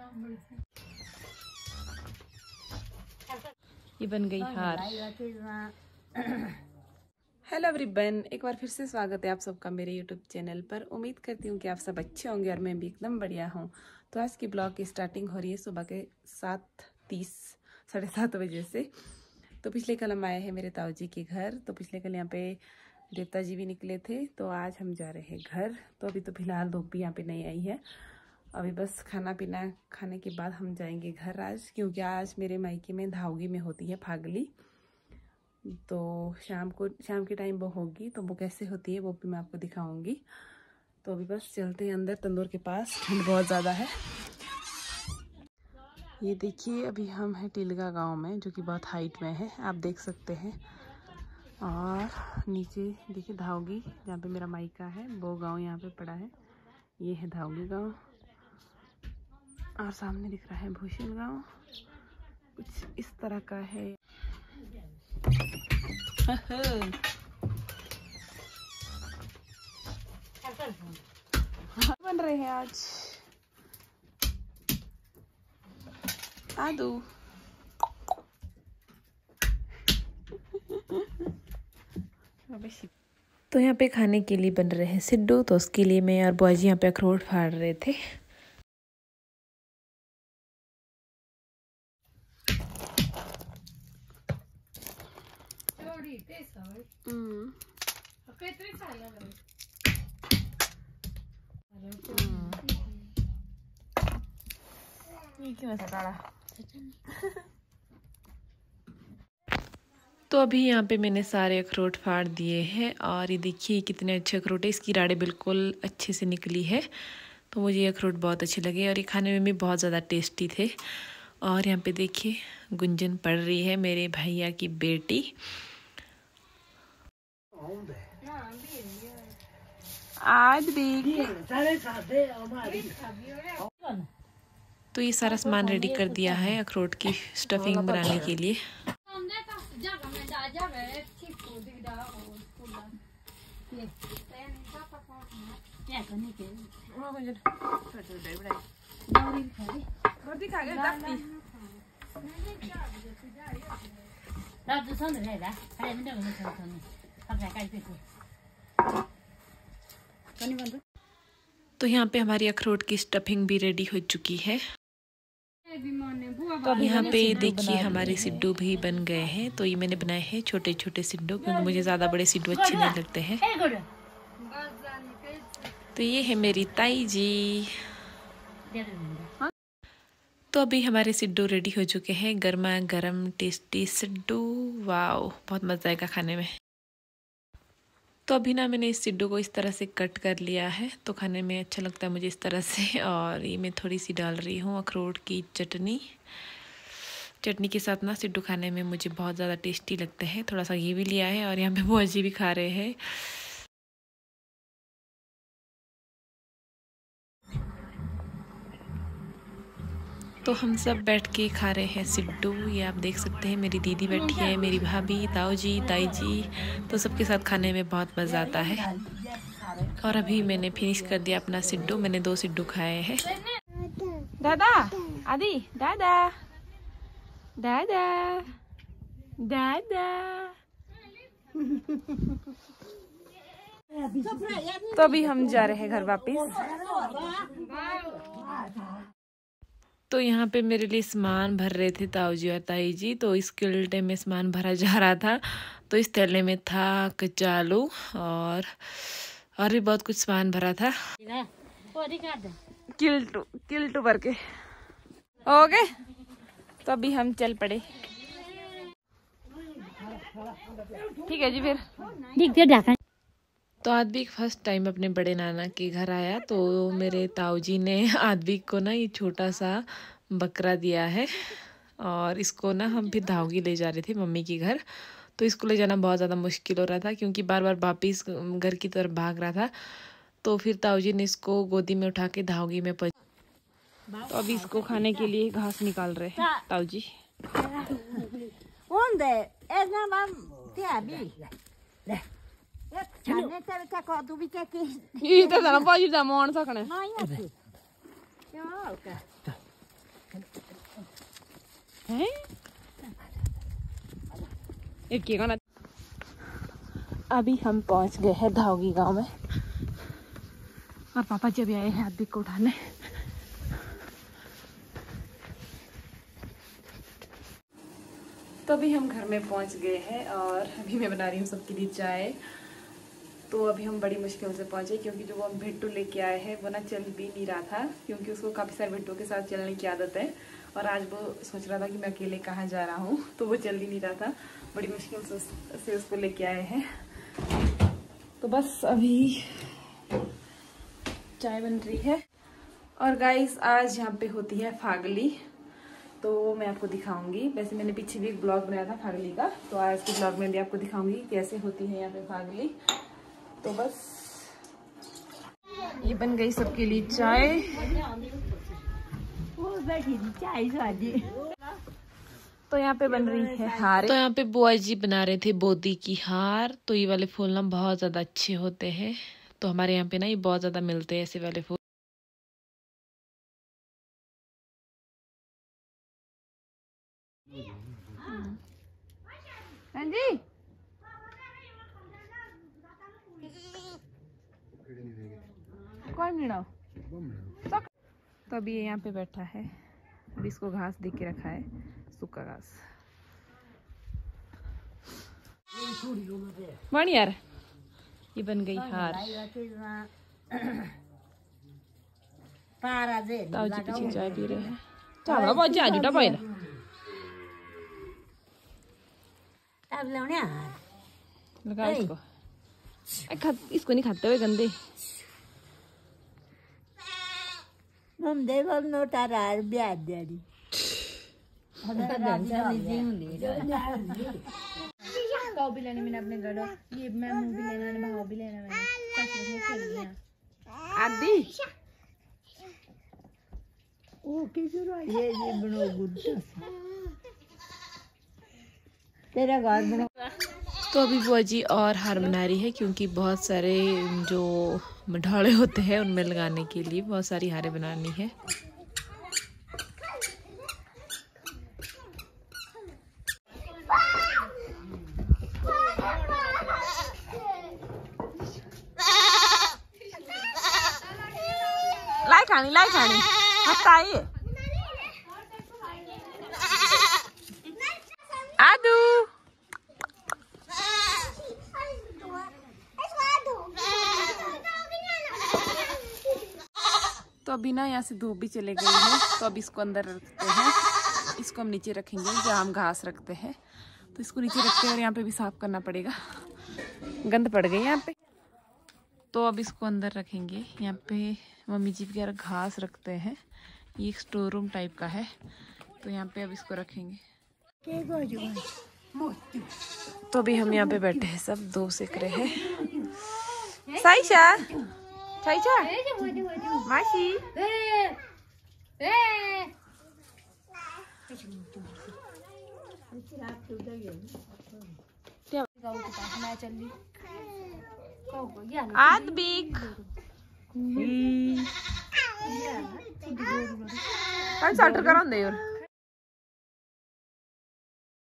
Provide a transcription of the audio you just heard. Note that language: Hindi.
ये बन गई हार। हेलो एवरीवन, एक बार फिर से स्वागत है आप सबका मेरे यूट्यूब चैनल पर। उम्मीद करती हूँ कि आप सब अच्छे होंगे और मैं भी एकदम बढ़िया हूँ। तो आज की ब्लॉग की स्टार्टिंग हो रही है सुबह के 7:30 7:30 बजे से। तो पिछले कल हम आए हैं मेरे ताऊ जी के घर। तो पिछले कल यहाँ पे देवता जी भी निकले थे, तो आज हम जा रहे हैं घर। तो अभी तो फिलहाल धूप भी यहाँ पे नहीं आई है। अभी बस खाना पीना खाने के बाद हम जाएंगे घर आज, क्योंकि आज मेरे मायके में धावगी में होती है फागली। तो शाम के टाइम वो होगी, तो वो कैसे होती है वो भी मैं आपको दिखाऊंगी। तो अभी बस चलते हैं अंदर तंदूर के पास, ठंड बहुत ज़्यादा है। ये देखिए, अभी हम हैं टिलगा गांव में, जो कि बहुत हाइट में है, आप देख सकते हैं। और नीचे देखिए धावगी, जहाँ पे मेरा मायका है वो गांव यहाँ पे पड़ा है। ये है धावगी गांव, और सामने दिख रहा है भूषण गांव। कुछ इस तरह का है। बन रहे हैं आज आदू। तो यहाँ पे खाने के लिए बन रहे हैं सिड्डू। तो उसके लिए मैं और बुआ जी यहाँ पे अखरोट फाड़ रहे थे। तो अभी यहाँ पे मैंने सारे अखरोट फाड़ दिए हैं, और ये देखिए कितने अच्छे अखरोट है। इसकी राड़े बिल्कुल अच्छे से निकली है। तो मुझे ये अखरोट बहुत अच्छे लगे, और ये खाने में भी बहुत ज़्यादा टेस्टी थे। और यहाँ पे देखिए गुंजन पढ़ रही है, मेरे भैया की बेटी। आज भी तो ये सारा सामान रेडी कर दिया है अखरोट की स्टफिंग बनाने के लिए। तो यहाँ पे हमारी अखरोट की स्टफिंग भी रेडी हो चुकी है। तो यहाँ पे देखिए हमारे सिड्डू भी बन गए हैं। तो ये मैंने बनाए हैं छोटे छोटे सिड्डू, क्योंकि मुझे ज़्यादा बड़े सिड्डू अच्छे नहीं लगते हैं। तो ये है मेरी ताई जी। तो अभी हमारे सिड्डू रेडी हो चुके हैं, गर्मा गर्म टेस्टी सिड्डू। वाओ, बहुत मज़ा आएगा खाने में। तो अभी ना मैंने इस सिड्डू को इस तरह से कट कर लिया है, तो खाने में अच्छा लगता है मुझे इस तरह से। और ये मैं थोड़ी सी डाल रही हूँ अखरोट की चटनी के साथ ना सिड्डू खाने में मुझे बहुत ज़्यादा टेस्टी लगते हैं। थोड़ा सा घी भी लिया है, और यहाँ पे बुआ जी भी खा रहे हैं। तो हम सब बैठ के खा रहे हैं सिड्डू। ये आप देख सकते हैं, मेरी दीदी बैठी है, मेरी भाभी, ताऊ जी, ताई जी। तो सबके साथ खाने में बहुत मज़ा आता है। और अभी मैंने फिनिश कर दिया अपना सिड्डू। मैंने 2 सिड्डू खाए हैं। दादा आदि, दादा दादा दादा। तो अभी हम जा रहे हैं घर वापस। तो यहाँ पे मेरे लिए सामान भर रहे थे ताऊ जी और ताई जी। तो इस किल्टे में सामान भरा जा रहा था। तो इस थैले में था कचालू और भी बहुत कुछ सामान भरा था। किल्टू भर के हो गए। तो अभी हम चल पड़े। ठीक है जी, फिर तो आद्विक फर्स्ट टाइम अपने बड़े नाना के घर आया। तो मेरे ताऊ जी ने आद्विक को ना ये छोटा सा बकरा दिया है, और इसको ना हम फिर धावगी ले जा रहे थे मम्मी के घर। तो इसको ले जाना बहुत ज़्यादा मुश्किल हो रहा था, क्योंकि बार बार वापिस घर की तरफ भाग रहा था। तो फिर ताऊ जी ने इसको गोदी में उठा के धावगी में तो अभी इसको खाने के लिए घास निकाल रहे हैं ताऊ जी। हैं एक ना। अभी हम पहुंच गए हैं धावगी गांव में और पापा जी अभी आए हैं आदि को उठाने। तो अभी हम घर में पहुंच गए हैं और अभी मैं बना रही हूँ सबके लिए चाय। तो अभी हम बड़ी मुश्किल से पहुंचे क्योंकि जो वो हम भिट्टू लेके आए हैं वो ना चल भी नहीं रहा था, क्योंकि उसको काफ़ी सारे भिट्टों के साथ चलने की आदत है और आज वो सोच रहा था कि मैं अकेले कहाँ जा रहा हूँ, तो वो चल ही नहीं रहा था। बड़ी मुश्किल से उसको लेके आए हैं। तो बस अभी चाय बन रही है। और गाइस आज यहाँ पे होती है फागली, तो मैं आपको दिखाऊंगी। वैसे मैंने पीछे भी एक ब्लॉग बनाया था फागली का, तो आज के ब्लॉग में भी आपको दिखाऊंगी कैसे होती है यहाँ पे फागली। तो बस ये बन गई सबके लिए चाय। तो यहाँ पे बन रही है हार। तो यहाँ पे बुआ जी बना रहे थे बोदी की हार। तो ये वाले फूल ना बहुत ज्यादा अच्छे होते हैं, तो हमारे यहाँ पे ना ये बहुत ज्यादा मिलते हैं ऐसे वाले फूल। जी कौन मिला? तो अभी ये यहाँ पे बैठा है, अभी इसको घास दे के रखा है, सूखा घास। बन यार ये बन गई हार। ताऊ जी पीछे चाय पी रहे हैं। चावड़ा बहुत जा जुटा पाई लगा इसको। इसको नहीं खाते हुए गंदे। काऊ भी लेने मैंने अपने घर, ये मैं मुंह भी लेना है, भाव भी लेना मैंने आदि। ये बनो गुड तेरा घर बनो। तो अभी बुआ जी और हार बना रही है, क्योंकि बहुत सारे जो ढाले होते हैं उनमें लगाने के लिए बहुत सारी हारें बनानी है। लाई खानी हटाई आदू। तो अभी ना यहाँ से धूप भी चले गई है, तो अब इसको अंदर रखते हैं। इसको हम नीचे रखेंगे जहाँ हम घास रखते हैं, तो इसको नीचे रखते हैं और यहाँ पे भी साफ करना पड़ेगा, गंद पड़ गई यहाँ पे। तो अब इसको अंदर रखेंगे। यहाँ पे मम्मी जी वगैरह घास रखते हैं, ये एक स्टोर रूम टाइप का है, तो यहाँ पे अब इसको रखेंगे। तो अभी हम यहाँ पे बैठे हैं, सब दो सेक रहे हैं। साइशा साइशा मासी आदबिक काय चार्टर करा दे यार